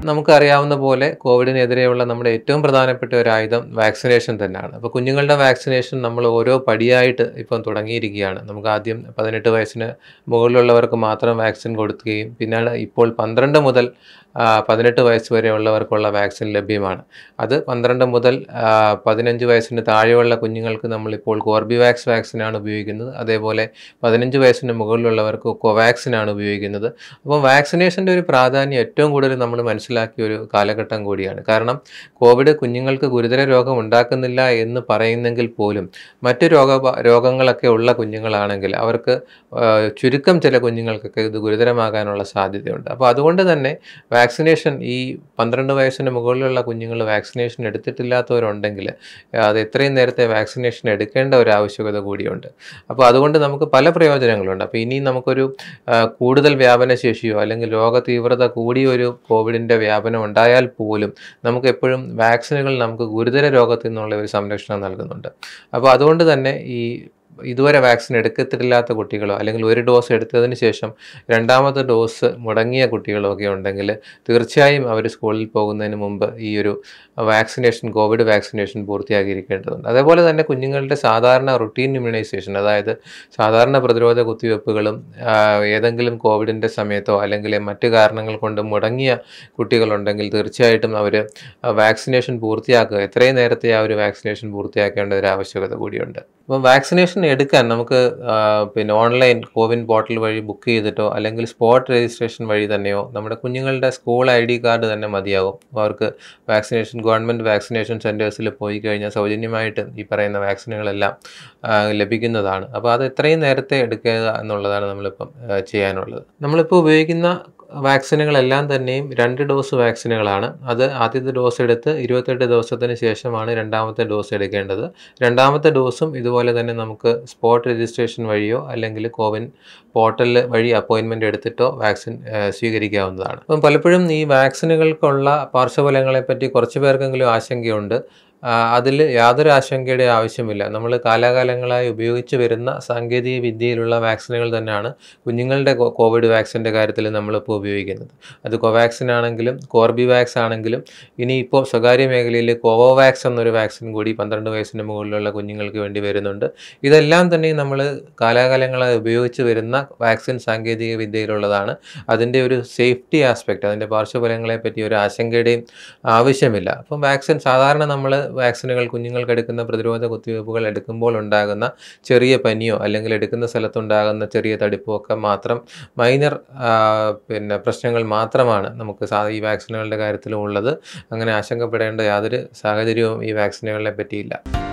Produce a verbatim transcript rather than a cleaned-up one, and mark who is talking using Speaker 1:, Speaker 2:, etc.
Speaker 1: നമുക്കറിയാവുന്ന പോലെ കോവിഡിനെതിരെയുള്ള നമ്മുടെ ഏറ്റവും പ്രധാനപ്പെട്ട ഒരു ആയുധം വാക്സിനേഷൻ തന്നെയാണ്. അപ്പോൾ കുഞ്ഞുങ്ങളുടെ വാക്സിനേഷൻ നമ്മൾ ഓരോ പടിയായിട്ട് ഇപ്പം തുടങ്ങിയിരിക്കുകയാണ്. നമുക്ക് ആദ്യം പതിനെട്ട് വയസ്സിന് മുകളിലുള്ളവർക്ക് മാത്രം വാക്സിൻ കൊടുക്കുകയും പിന്നീട് ഇപ്പോൾ പന്ത്രണ്ട് മുതൽ പതിനെട്ട് വയസ്സ് വരെയുള്ളവർക്കുള്ള വാക്സിൻ ലഭ്യമാണ്. അത് പന്ത്രണ്ട് മുതൽ പതിനഞ്ച് വയസ്സിന് താഴെയുള്ള കുഞ്ഞുങ്ങൾക്ക് നമ്മളിപ്പോൾ കോർബിവാക്സ് വാക്സിനാണ് ഉപയോഗിക്കുന്നത്. അതേപോലെ പതിനഞ്ച് വയസ്സിന് മുകളിലുള്ളവർക്ക് കോവാക്സിനാണ് ഉപയോഗിക്കുന്നത്. അപ്പോൾ വാക്സിനേഷൻ്റെ ഒരു പ്രാധാന്യം ഏറ്റവും കൂടുതൽ നമ്മൾ മനസ്സിലാക്കിയ ഒരു കാലഘട്ടം കൂടിയാണ്. കാരണം കോവിഡ് കുഞ്ഞുങ്ങൾക്ക് ഗുരുതര രോഗം ഉണ്ടാക്കുന്നില്ല എന്ന് പറയുന്നെങ്കിൽ പോലും മറ്റു രോഗ രോഗങ്ങളൊക്കെ ഉള്ള കുഞ്ഞുങ്ങളാണെങ്കിൽ അവർക്ക് ചുരുക്കം ചില കുഞ്ഞുങ്ങൾക്കൊക്കെ ഇത് ഗുരുതരമാകാനുള്ള സാധ്യതയുണ്ട്. അപ്പോൾ അതുകൊണ്ട് തന്നെ വാക്സിനേഷൻ ഈ പന്ത്രണ്ട് വയസ്സിന് മുകളിലുള്ള കുഞ്ഞുങ്ങൾ വാക്സിനേഷൻ എടുത്തിട്ടില്ലാത്തവരുണ്ടെങ്കിൽ അത് എത്രയും നേരത്തെ വാക്സിനേഷൻ എടുക്കേണ്ട ഒരു ആവശ്യകത കൂടിയുണ്ട്. അപ്പോൾ അതുകൊണ്ട് നമുക്ക് പല പ്രയോജനങ്ങളുണ്ട്. അപ്പോൾ ഇനി നമുക്കൊരു കൂടുതൽ വ്യാപനശേഷിയോ അല്ലെങ്കിൽ രോഗ തീവ്രത കൂടിയ ഒരു കോവിഡിൻ്റെ വ്യാപനം ഉണ്ടായാൽ പോലും നമുക്ക് എപ്പോഴും വാക്സിനുകൾ നമുക്ക് ഗുരുതര രോഗത്തിൽ നിന്നുള്ള ഒരു സംരക്ഷണം നൽകുന്നുണ്ട്. അപ്പോൾ അതുകൊണ്ട് തന്നെ ഈ ഇതുവരെ വാക്സിൻ എടുക്കത്തില്ലാത്ത കുട്ടികളോ അല്ലെങ്കിൽ ഒരു ഡോസ് എടുത്തതിന് ശേഷം രണ്ടാമത്തെ ഡോസ് മുടങ്ങിയ കുട്ടികളോ ഒക്കെ ഉണ്ടെങ്കിൽ തീർച്ചയായും അവർ സ്കൂളിൽ പോകുന്നതിന് മുമ്പ് ഈ ഒരു വാക്സിനേഷൻ കോവിഡ് വാക്സിനേഷൻ പൂർത്തിയാക്കിയിരിക്കേണ്ടതുണ്ട്. അതേപോലെ തന്നെ കുഞ്ഞുങ്ങളുടെ സാധാരണ റുട്ടീൻ ഇമ്മ്യൂണൈസേഷൻ, അതായത് സാധാരണ പ്രതിരോധ കുത്തിവയ്പ്പുകളും ഏതെങ്കിലും കോവിഡിൻ്റെ സമയത്തോ അല്ലെങ്കിൽ മറ്റു കാരണങ്ങൾ കൊണ്ട് മുടങ്ങിയ കുട്ടികളുണ്ടെങ്കിൽ തീർച്ചയായിട്ടും അവർ വാക്സിനേഷൻ പൂർത്തിയാക്കുക, എത്രയും നേരത്തെ ആ ഒരു വാക്സിനേഷൻ പൂർത്തിയാക്കേണ്ട ഒരു ആവശ്യകത കൂടിയുണ്ട്. അപ്പം വാക്സിനേഷൻ എടുക്കാൻ നമുക്ക് പിന്നെ ഓൺലൈൻ കോവിൻ പോർട്ടൽ വഴി ബുക്ക് ചെയ്തിട്ടോ അല്ലെങ്കിൽ സ്പോട്ട് രജിസ്ട്രേഷൻ വഴി തന്നെയോ നമ്മുടെ കുഞ്ഞുങ്ങളുടെ സ്കൂൾ ഐ ഡി കാർഡ് തന്നെ മതിയാവും. അവർക്ക് വാക്സിനേഷൻ ഗവൺമെൻറ് വാക്സിനേഷൻ സെൻറ്റേഴ്സിൽ പോയി കഴിഞ്ഞാൽ സൗജന്യമായിട്ട് ഈ പറയുന്ന വാക്സിനുകളെല്ലാം ലഭിക്കുന്നതാണ്. അപ്പോൾ അത് എത്രയും നേരത്തെ എടുക്കുക എന്നുള്ളതാണ് നമ്മളിപ്പം ചെയ്യാനുള്ളത്. നമ്മളിപ്പോൾ ഉപയോഗിക്കുന്ന വാക്സിനുകളെല്ലാം തന്നെയും രണ്ട് ഡോസ് വാക്സിനുകളാണ്. അത് ആദ്യത്തെ ഡോസ് എടുത്ത് ഇരുപത്തെട്ട് ദിവസത്തിന് ശേഷമാണ് രണ്ടാമത്തെ ഡോസ് എടുക്കേണ്ടത്. രണ്ടാമത്തെ ഡോസും ഇതുപോലെ തന്നെ നമുക്ക് സ്പോട്ട് രജിസ്ട്രേഷൻ വഴിയോ അല്ലെങ്കിൽ കോവിൻ പോർട്ടൽ വഴി അപ്പോയിൻമെൻറ്റ് എടുത്തിട്ടോ വാക്സിൻ സ്വീകരിക്കാവുന്നതാണ്. അപ്പം പലപ്പോഴും ഈ വാക്സിനുകൾക്കുള്ള പാർശ്വഫലങ്ങളെപ്പറ്റി കുറച്ച് പേർക്കെങ്കിലും ആശങ്കയുണ്ട്. അതിൽ യാതൊരു ആശങ്കയുടെ ആവശ്യമില്ല. നമ്മൾ കാലാകാലങ്ങളായി ഉപയോഗിച്ച് വരുന്ന സാങ്കേതിക വിദ്യയിലുള്ള വാക്സിനുകൾ തന്നെയാണ് കുഞ്ഞുങ്ങളുടെ കോവിഡ് വാക്സിൻ്റെ കാര്യത്തിൽ നമ്മളിപ്പോൾ ഉപയോഗിക്കുന്നത്. അത് കോവാക്സിൻ ആണെങ്കിലും കോർബിവാക്സ് ആണെങ്കിലും ഇനിയിപ്പോൾ സ്വകാര്യ മേഖലയിൽ കോവോവാക്സ് എന്നൊരു വാക്സിൻ കൂടി പന്ത്രണ്ട് വയസ്സിന് മുകളിലുള്ള കുഞ്ഞുങ്ങൾക്ക് വേണ്ടി വരുന്നുണ്ട്. ഇതെല്ലാം തന്നെ നമ്മൾ കാലാകാലങ്ങളായി ഉപയോഗിച്ച് വരുന്ന വാക്സിൻ സാങ്കേതിക വിദ്യയിലുള്ളതാണ്. അതിൻ്റെ ഒരു സേഫ്റ്റി ആസ്പെക്റ്റ്, അതിൻ്റെ പാർശ്വഫലങ്ങളെ പറ്റി ഒരു ആശങ്കയുടെയും ആവശ്യമില്ല. അപ്പം വാക്സിൻ സാധാരണ നമ്മൾ വാക്സിനുകൾ കുഞ്ഞുങ്ങൾക്ക് എടുക്കുന്ന പ്രതിരോധ കുത്തിവയ്പ്പുകൾ എടുക്കുമ്പോൾ ഉണ്ടാകുന്ന ചെറിയ പനിയോ അല്ലെങ്കിൽ എടുക്കുന്ന സ്ഥലത്തുണ്ടാകുന്ന ചെറിയ തടിപ്പോ ഒക്കെ മാത്രം മൈനർ പിന്നെ പ്രശ്നങ്ങൾ മാത്രമാണ് നമുക്ക് ഈ വാക്സിനുകളുടെ കാര്യത്തിലും ഉള്ളത്. അങ്ങനെ ആശങ്കപ്പെടേണ്ട യാതൊരു സാഹചര്യവും ഈ വാക്സിനുകളെ പറ്റിയില്ല.